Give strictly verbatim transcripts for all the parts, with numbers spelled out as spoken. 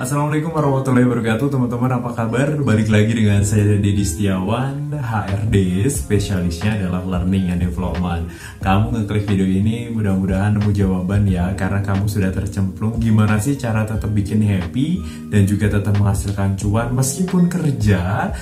Assalamualaikum warahmatullahi wabarakatuh, teman-teman, apa kabar? Balik lagi dengan saya Deddy Setiawan, H R D, spesialisnya adalah Learning and Development. Kamu ngeklik video ini mudah-mudahan nemu jawaban ya, karena kamu sudah tercemplung gimana sih cara tetap bikin happy dan juga tetap menghasilkan cuan meskipun kerja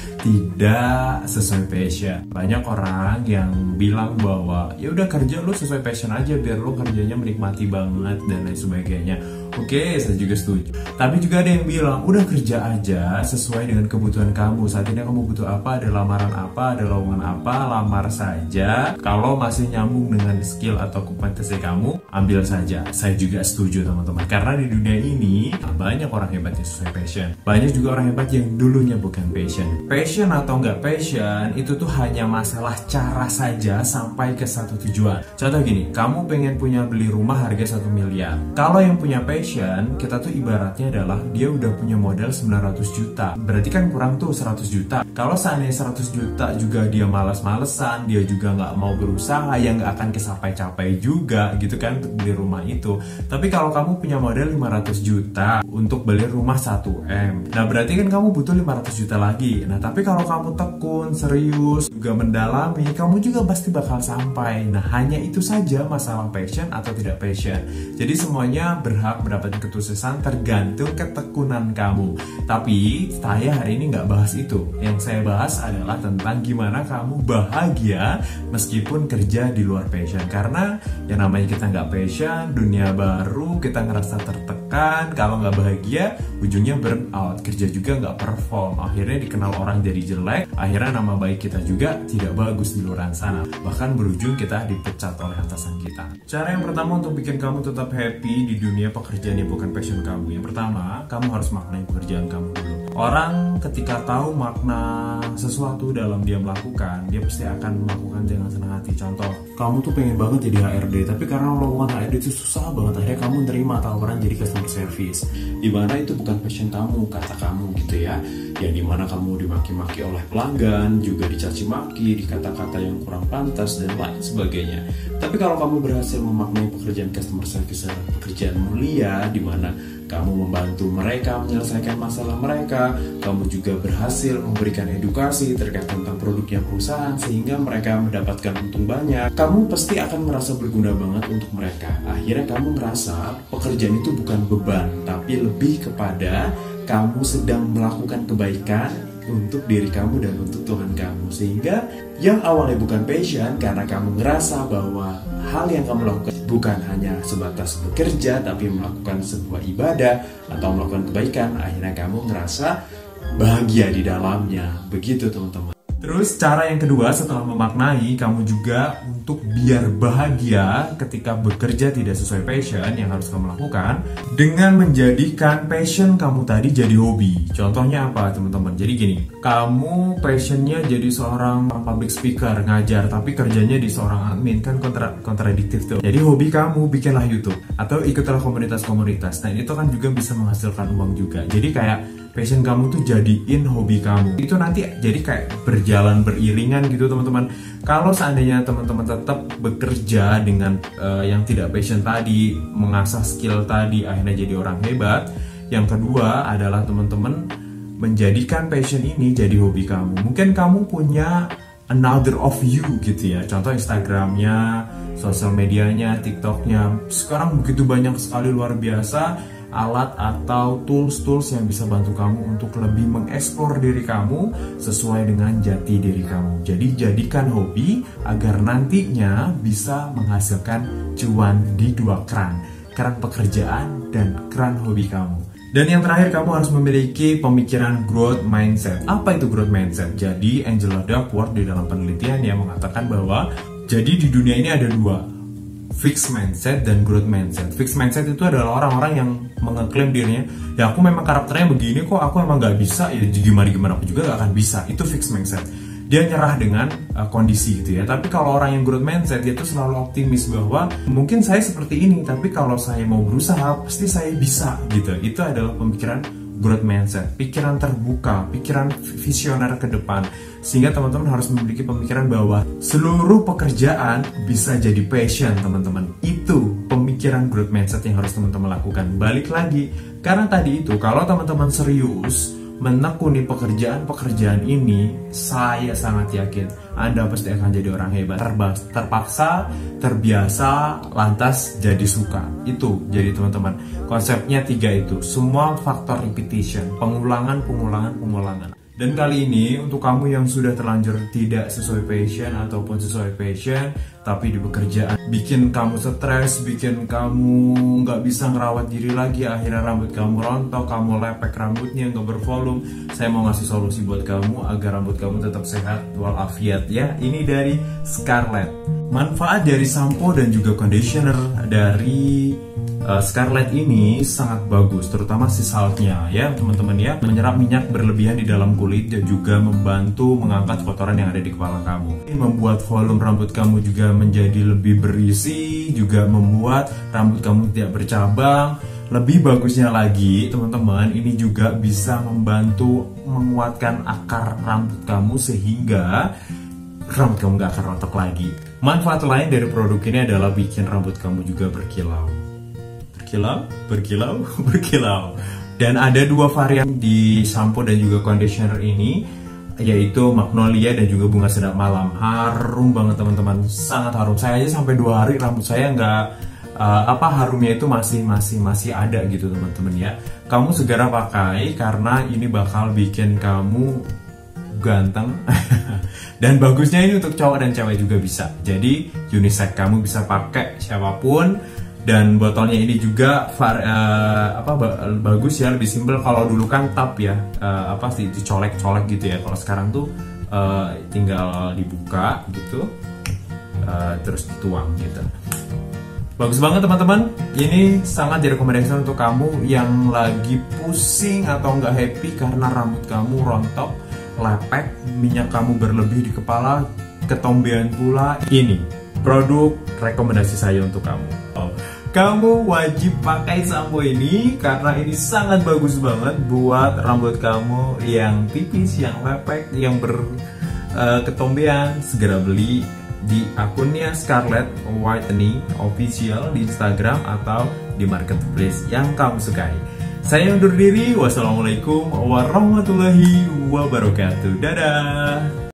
tidak sesuai passion. Banyak orang yang bilang bahwa ya udah kerja lu sesuai passion aja biar lu kerjanya menikmati banget dan lain sebagainya. Oke, saya juga setuju. Tapi juga ada yang bilang, udah kerja aja sesuai dengan kebutuhan kamu. Saat ini kamu butuh apa, ada lamaran apa, ada lowongan apa, lamar saja. Kalau masih nyambung dengan skill atau kompetensi kamu, ambil saja. Saya juga setuju teman-teman. Karena di dunia ini, banyak orang hebat yang sesuai passion. Banyak juga orang hebat yang dulunya bukan passion. Passion atau nggak passion, itu tuh hanya masalah cara saja sampai ke satu tujuan. Contoh gini, kamu pengen punya beli rumah harga satu miliar. Kalau yang punya passion, kita tuh ibaratnya adalah dia udah punya modal sembilan ratus juta. Berarti kan kurang tuh seratus juta. Kalau seandainya seratus juta juga dia malas-malesan, dia juga nggak mau berusaha, ya nggak akan kesapai-capai juga gitu kan untuk beli rumah itu. Tapi kalau kamu punya modal lima ratus juta untuk beli rumah satu M, nah berarti kan kamu butuh lima ratus juta lagi. Nah tapi kalau kamu tekun, serius, juga mendalami, kamu juga pasti bakal sampai. Nah hanya itu saja masalah passion atau tidak passion. Jadi semuanya berhak mendapatkan kesuksesan tergantung ketekunan kamu. Tapi saya hari ini nggak bahas itu. Yang saya bahas adalah tentang gimana kamu bahagia meskipun kerja di luar passion. Karena yang namanya kita nggak passion, dunia baru, kita ngerasa tertekan. Kalau nggak bahagia, ujungnya burn out. Kerja juga nggak perform. Akhirnya dikenal orang jadi jelek. Akhirnya nama baik kita juga tidak bagus di luar sana. Bahkan berujung kita dipecat oleh atasan kita. Cara yang pertama untuk bikin kamu tetap happy di dunia pekerjaan yang bukan passion kamu. Yang pertama, kamu harus maknai pekerjaan kamu dulu. Orang ketika tahu makna sesuatu dalam dia melakukan, dia pasti akan melakukan dengan senang hati. Contoh, kamu tuh pengen banget jadi H R D, tapi karena lowongan H R D itu susah banget, akhirnya kamu terima tawaran jadi customer service. Dimana itu bukan passion kamu, kata kamu gitu ya. Yang dimana kamu dimaki-maki oleh pelanggan, juga dicaci maki, dikata-kata yang kurang pantas dan lain sebagainya. Tapi kalau kamu berhasil memaknai pekerjaan customer service adalah pekerjaan mulia, dimana kamu membantu mereka menyelesaikan masalah mereka, kamu juga berhasil memberikan edukasi terkait tentang produknya perusahaan sehingga mereka mendapatkan untung banyak, kamu pasti akan merasa berguna banget untuk mereka. Akhirnya kamu merasa pekerjaan itu bukan beban, tapi lebih kepada kamu sedang melakukan kebaikan untuk diri kamu dan untuk Tuhan kamu. Sehingga yang awalnya bukan passion, karena kamu ngerasa bahwa hal yang kamu lakukan bukan hanya sebatas bekerja, tapi melakukan sebuah ibadah atau melakukan kebaikan, akhirnya kamu ngerasa bahagia di dalamnya. Begitu teman-teman. Terus cara yang kedua setelah memaknai, kamu juga untuk biar bahagia ketika bekerja tidak sesuai passion, yang harus kamu lakukan dengan menjadikan passion kamu tadi jadi hobi. Contohnya apa teman-teman? Jadi gini, kamu passionnya jadi seorang public speaker, ngajar, tapi kerjanya di seorang admin, kan kontra kontradiktif tuh. Jadi hobi kamu bikinlah YouTube atau ikutlah komunitas-komunitas. Nah itu kan juga bisa menghasilkan uang juga. Jadi kayak passion kamu tuh jadiin hobi kamu. Itu nanti jadi kayak berjalan beriringan gitu teman-teman. Kalau seandainya teman-teman tetap bekerja dengan uh, yang tidak passion tadi, mengasah skill tadi, akhirnya jadi orang hebat. Yang kedua adalah teman-teman menjadikan passion ini jadi hobi kamu. Mungkin kamu punya another of you gitu ya. Contoh Instagramnya, sosial medianya, TikToknya. Sekarang begitu banyak sekali, luar biasa alat atau tools-tools yang bisa bantu kamu untuk lebih mengeksplor diri kamu sesuai dengan jati diri kamu. Jadi jadikan hobi agar nantinya bisa menghasilkan cuan di dua keran, keran pekerjaan dan keran hobi kamu. Dan yang terakhir, kamu harus memiliki pemikiran growth mindset. Apa itu growth mindset? Jadi Angela Duckworth di dalam penelitian yang mengatakan bahwa jadi di dunia ini ada dua, fixed mindset dan growth mindset. Fixed mindset itu adalah orang-orang yang mengeklaim dirinya, ya aku memang karakternya begini kok, aku emang gak bisa, ya gimana-gimana aku juga gak akan bisa. Itu fixed mindset. Dia nyerah dengan uh, kondisi gitu ya. Tapi kalau orang yang growth mindset, dia tuh selalu optimis bahwa mungkin saya seperti ini, tapi kalau saya mau berusaha, pasti saya bisa gitu. Itu adalah pemikiran growth mindset, pikiran terbuka, pikiran visioner ke depan. Sehingga teman-teman harus memiliki pemikiran bahwa seluruh pekerjaan bisa jadi passion, teman-teman. Itu pemikiran pemikiran growth mindset yang harus teman-teman lakukan. Balik lagi, karena tadi itu kalau teman-teman serius menekuni pekerjaan-pekerjaan ini, saya sangat yakin Anda pasti akan jadi orang hebat. Terbas, terpaksa, terbiasa, lantas jadi suka. Itu jadi teman-teman. Konsepnya tiga itu, semua faktor repetition, pengulangan, pengulangan, pengulangan. Dan kali ini untuk kamu yang sudah terlanjur tidak sesuai passion ataupun sesuai passion tapi di pekerjaan bikin kamu stres, bikin kamu nggak bisa ngerawat diri lagi, akhirnya rambut kamu rontok, kamu lepek rambutnya, nggak bervolume. Saya mau ngasih solusi buat kamu agar rambut kamu tetap sehat walafiat ya. Ini dari Scarlett. Manfaat dari sampo dan juga conditioner dari uh, Scarlett ini sangat bagus, terutama si saltnya ya teman-teman ya, menyerap minyak berlebihan di dalam kulit dan juga membantu mengangkat kotoran yang ada di kepala kamu. Ini membuat volume rambut kamu juga menjadi lebih berisi, juga membuat rambut kamu tidak bercabang. Lebih bagusnya lagi teman-teman, ini juga bisa membantu menguatkan akar rambut kamu sehingga rambut kamu gak akan rontok lagi. Manfaat lain dari produk ini adalah bikin rambut kamu juga berkilau. Berkilau, berkilau, berkilau. Dan ada dua varian di shampoo dan juga conditioner ini, yaitu magnolia dan juga bunga sedap malam. Harum banget teman-teman, sangat harum. Saya aja sampai dua hari rambut saya nggak uh, apa harumnya itu masih masih masih ada gitu teman-teman ya. Kamu segera pakai karena ini bakal bikin kamu ganteng. Dan bagusnya ini untuk cowok dan cewek juga bisa. Jadi unisex, kamu bisa pakai siapapun. Dan botolnya ini juga var, uh, apa bagus ya, lebih simpel. Kalau dulu kan tap ya, uh, apa sih dicolek-colek gitu ya. Kalau sekarang tuh uh, tinggal dibuka gitu, uh, terus dituang gitu. Bagus banget teman-teman. Ini sangat direkomendasikan untuk kamu yang lagi pusing atau nggak happy karena rambut kamu rontok, lepek, minyak kamu berlebih di kepala, ketombean pula. Ini produk rekomendasi saya untuk kamu. Oh, kamu wajib pakai sampo ini karena ini sangat bagus banget buat rambut kamu yang tipis, yang lepek, yang berketombean. Uh, Segera beli di akunnya Scarlett Whitening Official di Instagram atau di marketplace yang kamu sukai. Saya undur diri. Wassalamualaikum warahmatullahi wabarakatuh. Dadah.